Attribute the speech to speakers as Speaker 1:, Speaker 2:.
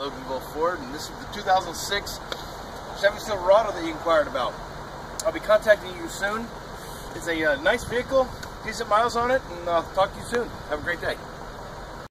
Speaker 1: Loganville Ford, and this is the 2006 Chevy Silverado that you inquired about. I'll be contacting you soon. It's a nice vehicle, decent miles on it, and I'll talk to you soon. Have a great day.